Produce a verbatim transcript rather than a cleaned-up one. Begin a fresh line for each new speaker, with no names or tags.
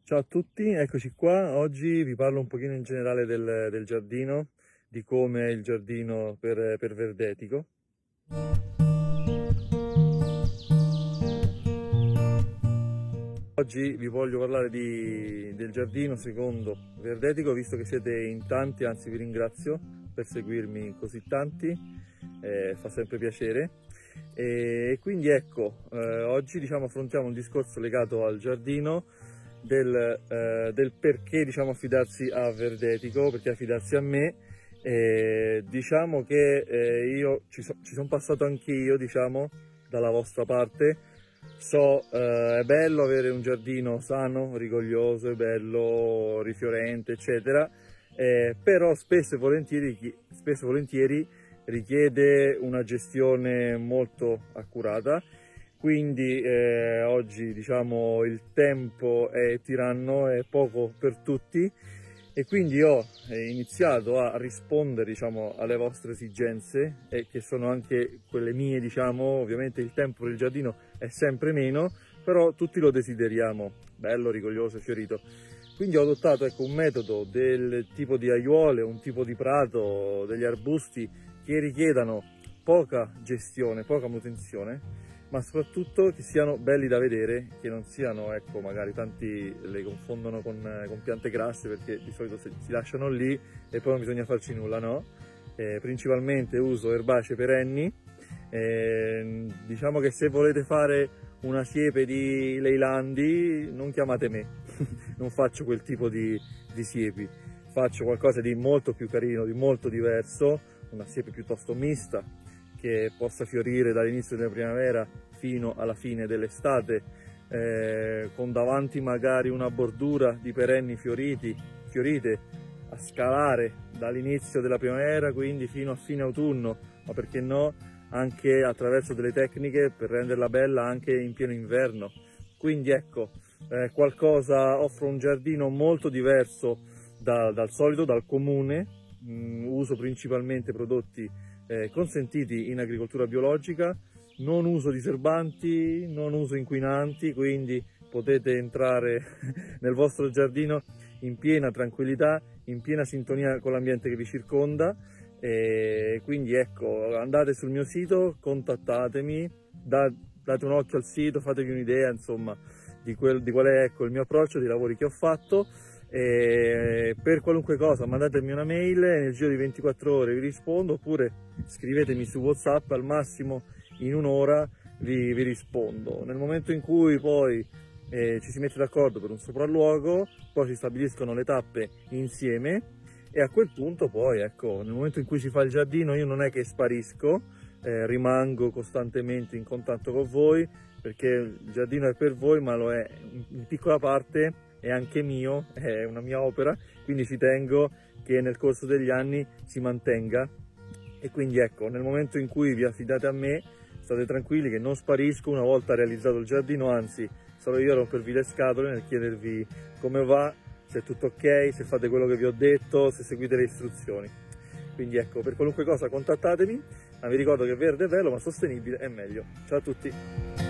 Ciao a tutti, eccoci qua. Oggi vi parlo un pochino in generale del, del giardino, di come è il giardino per, per Verdetico. Oggi vi voglio parlare di, del giardino secondo Verdetico, visto che siete in tanti, anzi vi ringrazio per seguirmi così tanti, eh, fa sempre piacere. E quindi ecco, eh, oggi diciamo affrontiamo un discorso legato al giardino, del, eh, del perché diciamo affidarsi a Verdetico, perché affidarsi a me. Eh, diciamo che eh, io ci, so, ci sono passato anch'io, diciamo, dalla vostra parte. So, eh, è bello avere un giardino sano, rigoglioso, è bello, rifiorente, eccetera, eh, però spesso e volentieri, spesso e volentieri richiede una gestione molto accurata. Quindi eh, oggi diciamo il tempo è tiranno, è poco per tutti, e quindi ho iniziato a rispondere diciamo alle vostre esigenze, e che sono anche quelle mie, diciamo. Ovviamente il tempo per il giardino è sempre meno, però tutti lo desideriamo bello, rigoglioso e fiorito. Quindi ho adottato ecco, un metodo del tipo di aiuole, un tipo di prato, degli arbusti che richiedano poca gestione, poca manutenzione, ma soprattutto che siano belli da vedere, che non siano, ecco, magari tanti le confondono con, con piante grasse, perché di solito si, si lasciano lì e poi non bisogna farci nulla, no? Eh, principalmente uso erbacee perenni. Eh, diciamo che se volete fare una siepe di Leilandi non chiamate me, non faccio quel tipo di, di siepi, faccio qualcosa di molto più carino, di molto diverso, una siepe piuttosto mista, che possa fiorire dall'inizio della primavera fino alla fine dell'estate, eh, con davanti magari una bordura di perenni fioriti, fiorite a scalare dall'inizio della primavera, quindi fino a fine autunno, ma perché no anche attraverso delle tecniche per renderla bella anche in pieno inverno. Quindi ecco, eh, qualcosa, offro un giardino molto diverso da, dal solito, dal comune. Mm, uso principalmente prodotti eh, consentiti in agricoltura biologica, non uso diserbanti, non uso inquinanti, quindi potete entrare nel vostro giardino in piena tranquillità, in piena sintonia con l'ambiente che vi circonda. E quindi ecco, andate sul mio sito, contattatemi, da, date un occhio al sito, fatevi un'idea insomma di, quel, di qual è ecco, il mio approccio, dei lavori che ho fatto. E per qualunque cosa mandatemi una mail, nel giro di ventiquattro ore vi rispondo, oppure scrivetemi su WhatsApp, al massimo in un'ora vi, vi rispondo. Nel momento in cui poi eh, ci si mette d'accordo per un sopralluogo, poi si stabiliscono le tappe insieme, e a quel punto poi ecco, nel momento in cui si fa il giardino io non è che sparisco, eh, rimango costantemente in contatto con voi, perché il giardino è per voi, ma lo è in piccola parte, è anche mio, è una mia opera, quindi ci tengo che nel corso degli anni si mantenga. E quindi ecco, nel momento in cui vi affidate a me, state tranquilli che non sparisco una volta realizzato il giardino, anzi sarò io a rompervi le scatole nel chiedervi come va, se è tutto ok, se fate quello che vi ho detto, se seguite le istruzioni. Quindi ecco, per qualunque cosa contattatemi, ma vi ricordo che verde è bello, ma sostenibile è meglio. Ciao a tutti!